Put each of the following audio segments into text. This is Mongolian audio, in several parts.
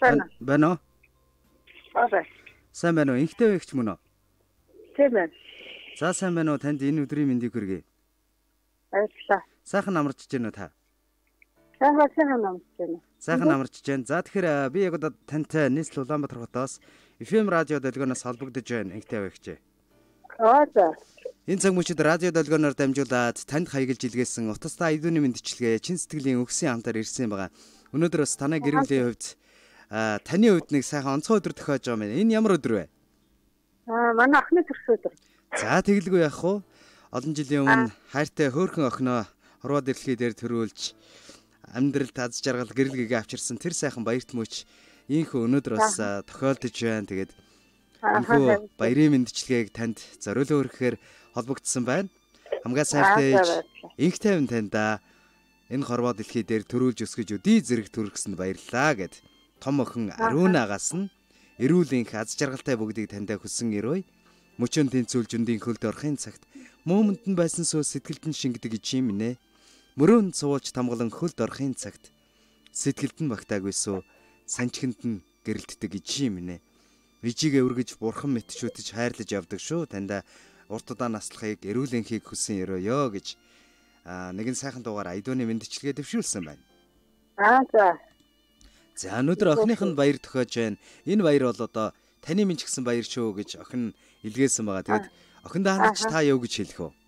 Байна уу? Аа. Сайн байна уу? Инхтэй байгч мөн үү? Тийм байна. За сайн байна уу? Танд энэ өдрийн мэндийг хүргэе. Баярлалаа. Сайхан амарч байна уу та? Сайхан амарч байна. Сайхан амарч байна. За тэгэхээр би яг одоо тантай нийслэл Улаанбаатар хотоос FM радио долгионоос холбогдож байна. Инхтэй байгч. За. Энэ цаг мөчид радио долгионоор дамжуулаад танд хаягилж илгээсэн утастай айдууны мэндчилгээ чин сэтгэлийн өгсөн хамтаар ирсэн байгаа. Өнөөдөр бас танай гэр бүлийн хувьд таны хувьд нэг сайхан онцгой өдөр тохиож байгаа юм. Энэ ямар өдөр вэ? Манай охины төрсөн өдөр. За тэгэлгүй яах вэ? Олон жилийн өмнө хайртай хөөрхөн охиноо хорвоо дэлхий дээр төрүүлж амьдралд аз жаргал гэрэл гэгээ авчирсан тэр сайхан баярт мөч ийхүү өнөөдөр бас тохиолдож байна. Тэгээд энэхүү баярын мэндчилгээг танд зориулан өргөхээр холбогдсон байна. Хамгаа сайртай ээж инх тайван таньда энэ хорвоо дэлхий дээр төрүүлж өсгөж өдий зэрэг төргсөнд баярлалаа гэд том охин Аруунагаас нь эрүүл инх аз жаргалтай бүгдийг таньдаа хүсэн өрөөй. Мөчөн тэнцүүлж өндийн хөлд орохын цагт мөмөнд нь байсан суу сэтгэлд нь шингэдэг чим нэ. Мөрөөнд суулж тамгалан хөлд орохын цагт сэтгэлд нь багтаагүй суу санчхинд нь гэрэлтдэг чим нэ. Ижигээ өргөж бурхан мэт шүтэж хайрлаж явдаг шүү. Таньда урт удаа наслахыг эрүүл инхийг хүсэн өрөөё гэж нэгэн сайхан дугаар айдууны мэндчилгээ дэвшүүлсэн байна. За. За өнөөдөр охиных нь баяр тохиож байна. Энэ баяр бол одоо таны минь ч гэсэн баяр шүү гэж охин илгээсэн байгаа. Тэгээд охиндоо хандаж та юу гэж хэлэх вэ?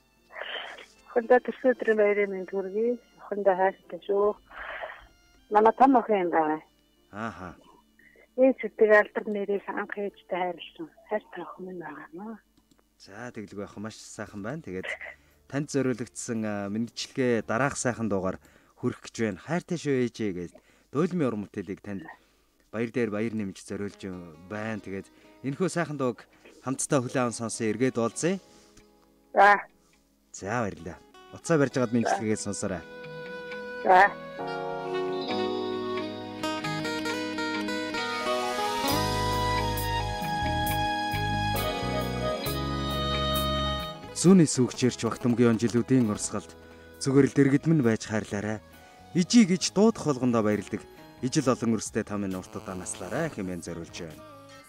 Охиндоо төрсөн өдрийн баярын мэнд хүргэе. Охиндоо хайртай шүү. Манай том охин байна. Ааха. Эцэг алдар нэрээс анх ээжтэй хайрлсан. Хайртай охин минь байгаа. За тэгэлгүй ах маш сайхан байна. Тэгээд танд зориулагдсан мэндчилгээ дараах сайхан дуугаар хүрэх гэж байна. Хайртай шүү ээжээ гэж дуйлмын уран бүтээлийг танд баяр дээр баяр нэмж зориулж байна. Тэгээд энэхүү сайхан дууг хамтдаа хүлээн аван сонсон эргээд уулзъя. За. За баярлалаа. Уцаа барьж байгаад мэндчилгээгээ сонсоорой. За. Зүүнний сүгчээрч багтамгийн жилүүдийн урсгалд зүгээр л дэргэдмэн байж хайрлаарай. Ижи гэж дуудах болгондоо баярлдаг. Ижил олон өрстэй та минь урт удаа наслаарай хэмээн зориулж байна.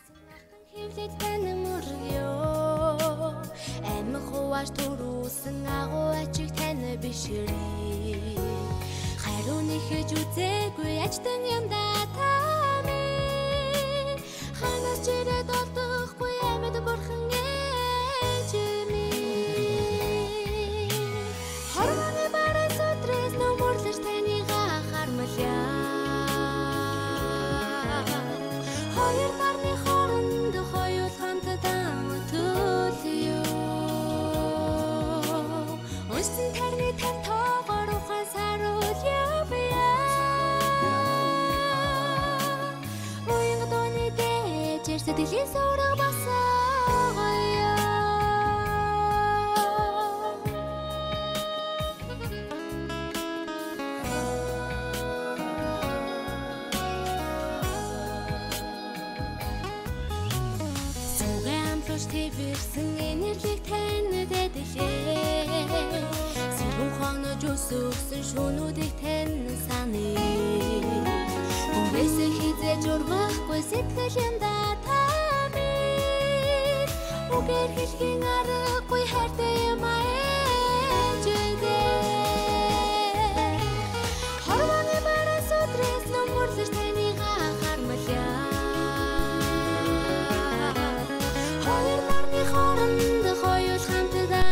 Хаваш төрүүлсэн агуу ачиг тань бишрээ. Хайрууны хийж үзээгүй ачтан юм да та минь. Ханаас чирээд олдохгүй амьд бурхан ээж минь. Хорвооны барай сүтрээс нөмөрлөж танига хармалаа. Хоёр нарны хооронд хоёул хамтдаа төлөё. Үсэн тарны тань тоогоор ухаан саруулъя бия. Уянга дооны дээжэр сэтгэлийн суурга басаагаая. Сүгэ амтлууч твэрсэн энерлиг тань дэдэлээ. Хонож өсөсөн шөнүүдийг тань саны. Үгээсээ хизээж ургахгүй сэтгэл юм да та минь. Үгээр хэлхийн аргагүй хайртай юм ээжээ. Хорвооны барай сүтрээс нөмөрлөж танига хармалаа. Хоёр нарны хооронд хоёул хамтдаа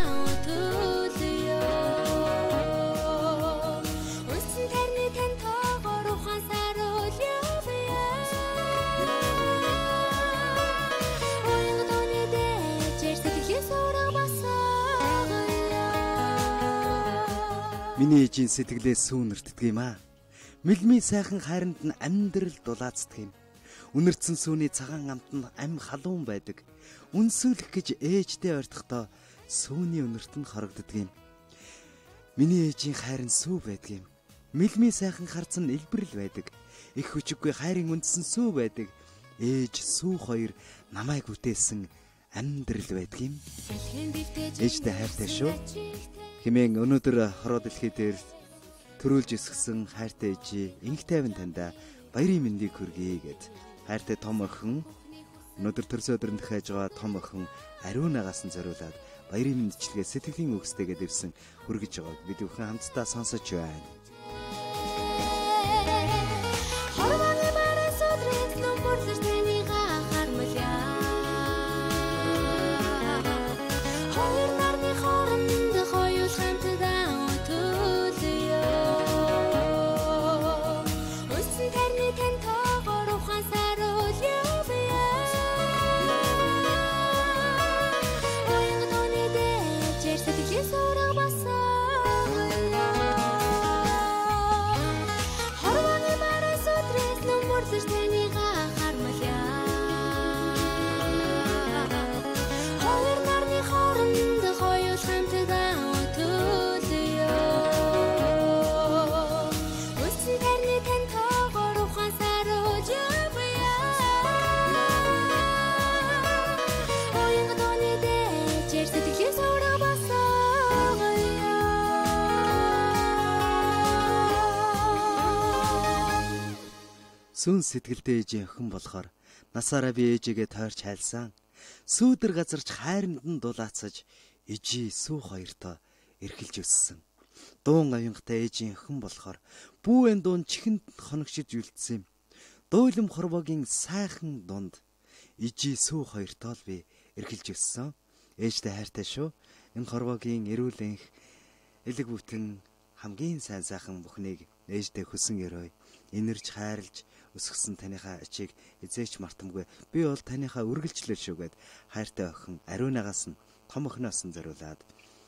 Миний ээжийн сэтгэлээс сүүнэртдэг юм аа. Мэлмийн сайхан хайранд нь амьдрал дулаацдаг юм. Үнэрцэн сүүний цагаан амт нь ам халуун байдаг. Үнсүүлэх гэж ээжтэй ойртохдоо сүүний үнэрт нь хорогддог юм. Миний ээжийн хайр нь сүү байдаг юм. Мэлмийн сайхан харц нь элбэрэл байдаг. Их хүчиггүй хайрын үндсэн сүү байдаг. Ээж сүү хоёр намайг үтээсэн амьдрал байдаг юм. Ээжтэй хайртай шүү. Хэмээн өнөөдөр хороо дэлхий дээр төрүүлж өсгсөн хайртай ээжи инх тайван таньда баярын мэндийг хүргэе гэд хайртай том охин өнөөдөр төрсөн өдрөнд хайж байгаа том охин ариунагаас нь зориулаад баярын мэндчилгээ сэтгэлийн үгстэйгээ дэвсэн хүргэж байгааг бид бүхэн хамтдаа сонсож байна. Сүн сэтгэлдээ ээжийн охин болохоор насаараа би ээжигээ тойрч хайлсан. Сүүдэр газарч хайранд нь дулаацаж ижи сүү хоёртоо эрхэлж өссөн. Дуун аюнгтай ээжийн охин болохоор бүүэн дуун чихэнд хоногшиж үлдсэн юм. Дуйлам хорвогийн сайхан дунд ижи сүү хоёртоо л би эрхэлж өссөн. Ээжтэй хайртай шүү. Энэ хорвогийн эрүүл энх элэг бүтэн хамгийн сайн сайхан бүхнийг ээжтэй хөсөн өрөө инэрж хайрлж өсгсөн таныхаа ачийг эзээч мартамгүй. Би бол таныхаа үргэлжлэл шүүгээд хайртай охин ариунагаас нь том охиноос нь зориулаад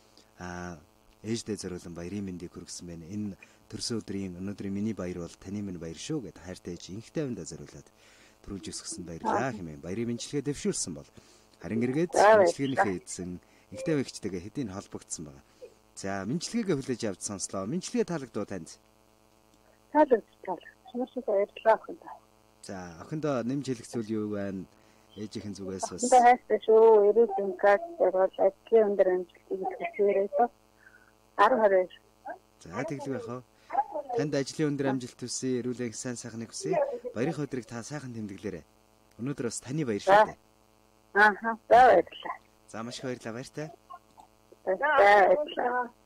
ээждээ зориулан баярын мэндийг хүргэсэн байна. Энэ төрсөн өдрийн өнөөдрийн миний баяр бол таны минь баяр шүү гэд хайртай ээж инхтэй авиндаа зориулаад төрүүлж өсгсөн баярлаа хэмээн баярын мэндчилгээ дэвшүүлсэн бол харин эргээд мэндчилгээнийхээ эзэн инхтэй байгчтэйгээ хэдийн холбогдсон байна. За мэндчилгээгээ хүлээж авч сонслоо. Мэндчилгээ таалагдуу танд? Таалагдсан. Маш баярлалаа охин. За охиндоо нэмж хэлэх зүйл юу байна? Ээжийнхэн зүгээс бас. Охиндоо хайртай шүү. Эрүүл энхээс зориул ажлын өндөр амжилтыг хүсвэрээсээ 10-20. За тэглэв яхаа. Танд ажлын өндөр амжилт хүсье, эрүүл энх сайн сайхныг хүсье. Баярын өдрийг та сайхан тэмдэглээрэй. Өнөөдөр бас таны баяр шүү дээ. За баярлалаа. За маш их баярлалаа баяртай. Баярлалаа.